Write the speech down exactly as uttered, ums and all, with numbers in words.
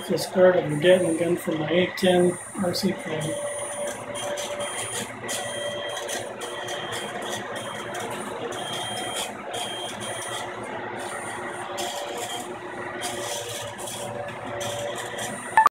this card of the Gatling gun from my A ten R C plan.